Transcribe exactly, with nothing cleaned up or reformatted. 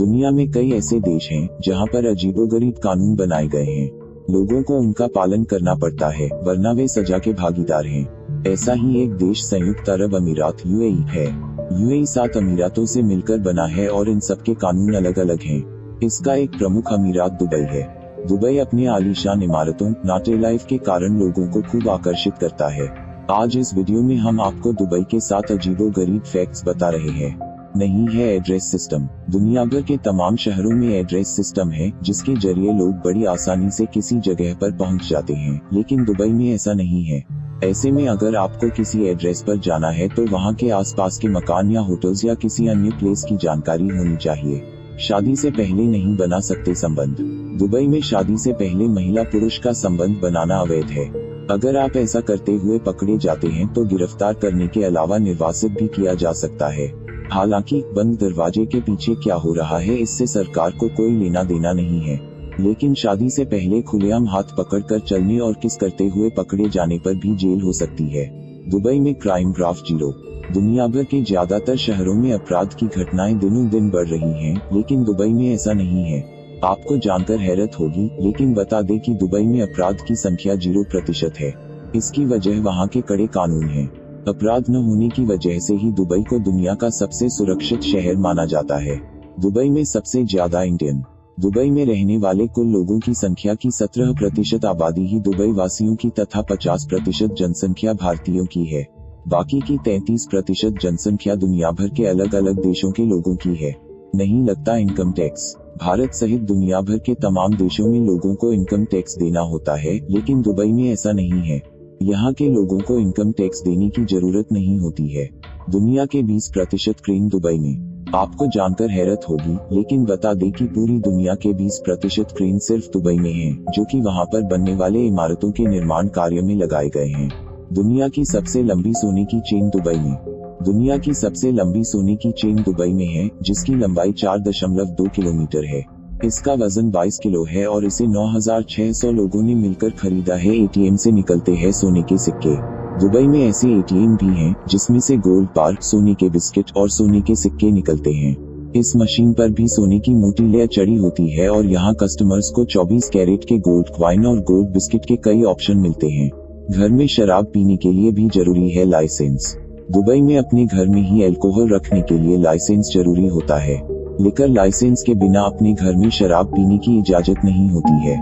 दुनिया में कई ऐसे देश हैं जहां पर अजीबोगरीब कानून बनाए गए हैं। लोगों को उनका पालन करना पड़ता है, वरना वे सजा के भागीदार हैं। ऐसा ही एक देश संयुक्त अरब अमीरात यूएई है। यूएई सात अमीरातों से मिलकर बना है और इन सबके कानून अलग अलग हैं। इसका एक प्रमुख अमीरात दुबई है। दुबई अपनी आलीशान इमारतों, नाटे लाइफ के कारण लोगों को खूब आकर्षित करता है। आज इस वीडियो में हम आपको दुबई के सात अजीबोगरीब फैक्ट्स बता रहे हैं। नहीं है एड्रेस सिस्टम। दुनिया भर के तमाम शहरों में एड्रेस सिस्टम है, जिसके जरिए लोग बड़ी आसानी से किसी जगह पर पहुंच जाते हैं, लेकिन दुबई में ऐसा नहीं है। ऐसे में अगर आपको किसी एड्रेस पर जाना है तो वहां के आसपास के मकान या होटल्स या किसी अन्य प्लेस की जानकारी होनी चाहिए। शादी से पहले नहीं बना सकते संबंध। दुबई में शादी से पहले महिला पुरुष का संबंध बनाना अवैध है। अगर आप ऐसा करते हुए पकड़े जाते हैं तो गिरफ्तार करने के अलावा निर्वासित भी किया जा सकता है। हालांकि बंद दरवाजे के पीछे क्या हो रहा है इससे सरकार को कोई लेना देना नहीं है, लेकिन शादी से पहले खुलेआम हाथ पकड़कर चलने और किस करते हुए पकड़े जाने पर भी जेल हो सकती है। दुबई में क्राइम ग्राफ जीरो। दुनिया भर के ज्यादातर शहरों में अपराध की घटनाएं दिनों दिन बढ़ रही हैं, लेकिन दुबई में ऐसा नहीं है। आपको जानकर हैरत होगी, लेकिन बता दें कि दुबई में अपराध की संख्या जीरो प्रतिशत है। इसकी वजह वहाँ के कड़े कानून हैं। अपराध न होने की वजह से ही दुबई को दुनिया का सबसे सुरक्षित शहर माना जाता है। दुबई में सबसे ज्यादा इंडियन। दुबई में रहने वाले कुल लोगों की संख्या की सत्रह प्रतिशत आबादी ही दुबई वासियों की तथा पचास प्रतिशत जनसंख्या भारतीयों की है। बाकी की तैंतीस प्रतिशत जनसंख्या दुनिया भर के अलग अलग देशों के लोगों की है। नहीं लगता इनकम टैक्स। भारत सहित दुनिया भर के तमाम देशों में लोगों को इनकम टैक्स देना होता है, लेकिन दुबई में ऐसा नहीं है। यहाँ के लोगों को इनकम टैक्स देने की जरूरत नहीं होती है। दुनिया के बीस प्रतिशत क्रेन दुबई में। आपको जानकर हैरत होगी, लेकिन बता दें कि पूरी दुनिया के बीस प्रतिशत क्रेन सिर्फ दुबई में हैं, जो कि वहाँ पर बनने वाले इमारतों के निर्माण कार्य में लगाए गए हैं। दुनिया की सबसे लंबी सोने की चेन दुबई में। दुनिया की सबसे लंबी सोने की चेन दुबई में है, जिसकी लंबाई चार दशमलव दो किलोमीटर है। इसका वजन बाईस किलो है और इसे नौ हज़ार छह सौ लोगों ने मिलकर खरीदा है। एटीएम से निकलते हैं सोने के सिक्के। दुबई में ऐसे एटीएम भी हैं, जिसमें से गोल्ड बार, सोने के बिस्किट और सोने के सिक्के निकलते हैं। इस मशीन पर भी सोने की मोटी लेयर चढ़ी होती है और यहाँ कस्टमर्स को चौबीस कैरेट के गोल्ड कॉइन और गोल्ड बिस्किट के कई ऑप्शन मिलते हैं। घर में शराब पीने के लिए भी जरूरी है लाइसेंस। दुबई में अपने घर में ही अल्कोहल रखने के लिए लाइसेंस जरूरी होता है। लिकर लाइसेंस के बिना अपने घर में शराब पीने की इजाजत नहीं होती है।